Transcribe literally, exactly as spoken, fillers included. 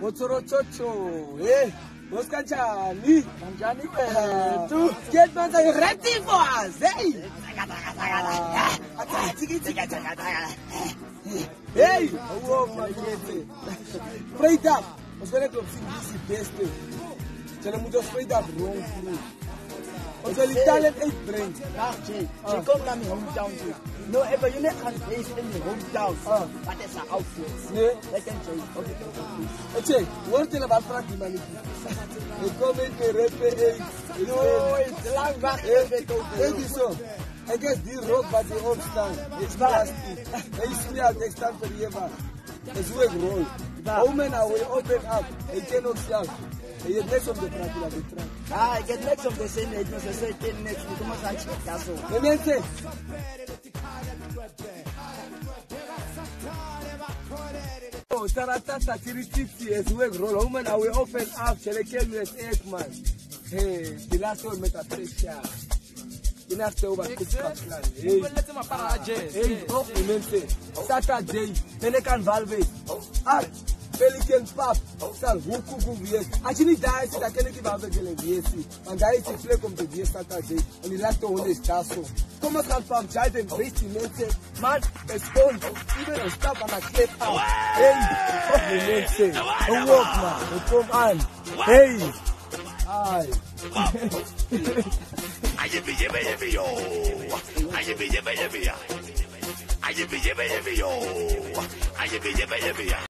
Motorochocho, eh? What's Kanchani? Kanchani, eh? To get man ready for us, eh? Hey, oh my God! Straight up, what's going to be best? Tell them to straight up wrong through. What's the Italian eight brain? She come from my hometown too. No, ever you can't face in your hometown. Uh, but it's an outfit. Yeah, they can change. Okay, okay. One thing about Frank humanity. They come in the red. No, it's long back. Thank you so. I guess the rock but the old stand. It's plastic. They smear they stand for the ever. It's way roll. Women are will open up. They cannot sell. They get next of the practical the track. Ah, get next of the same age. No, say ten next. We come and check castle. The men say. Oh, Taratata Tirititi is way roll. Women are will open up. Shall they kill me as eight man? Hey, the last one met a pressure. Enough to over this plan. Hey, let him apart. Hey, oh, women say. Saturday, Pelican Valve. Ah. Pelican Pap, Sal, Wuku, yes. Actually, dies, I can't give out the V S C. And I is a flake of the V S Saturday, and the last one is Castle. Thomas can farm child and race in it, man, a stone, even a stab and a clip out. Hey, what the men say? A walk, man, a come on. Hey, aye. I give you, baby, yo. I give you, baby, yo. I give you, baby, yo. I give you, baby, yo.